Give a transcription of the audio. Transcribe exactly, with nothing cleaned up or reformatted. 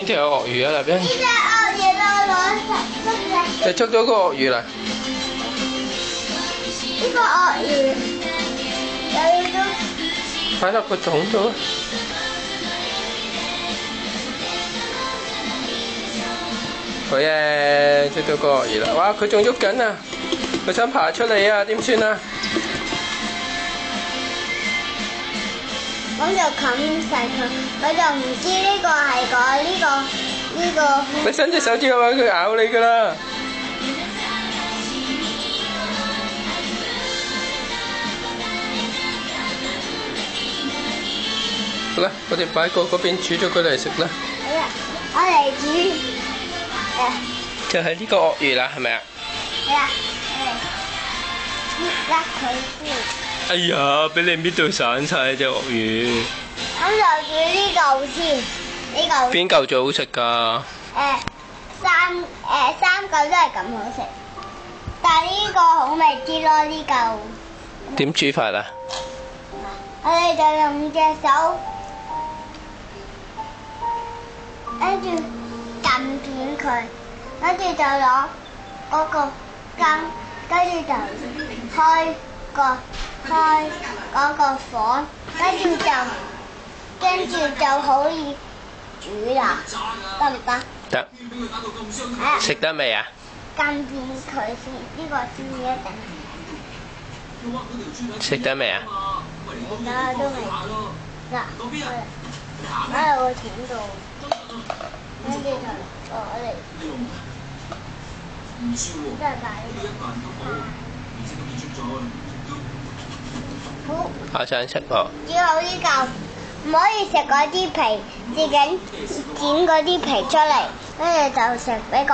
呢條有鱷魚啊，入邊。 呢隻鱷魚我攞你捉咗個鱷魚嚟？ 呢個鱷魚有咗。 擺落個桶度。好嘢，捉到個鱷魚啦！哇，佢仲喐緊啊！佢想爬出嚟啊，點算啊？ 咁就冚實佢，我就唔知呢個係個呢個呢個。 你伸隻手指去揾佢咬你㗎啦！好啦，我哋擺過嗰邊煮咗佢嚟食啦。 好啦，我嚟煮誒。 就係呢個鱷魚啦，係咪啊？ 係啊，誒，搣甩佢先。 哎呀，俾你搣到散晒隻鱷魚。 咁就煮呢嚿先，呢嚿。 邊嚿最好食㗎？ 誒，三誒三嚿都係咁好食，但係呢個好味啲咯，呢嚿。 點煮法啊？ 我哋就用隻手，跟住撳扁佢，跟住就攞嗰個羹，跟住就開個開嗰個火，跟住就跟住就可以煮啦，得唔得？ 得。食得未啊？ 撳扁佢先，呢個先一定。 食得未啊？ 而家都未。嗱，喺我錢度，跟住就攞嚟，即係擺呢個。好。 我想食喎。 只有呢嚿，唔可以食嗰啲皮，自己剪嗰啲皮出嚟，跟住就食俾個。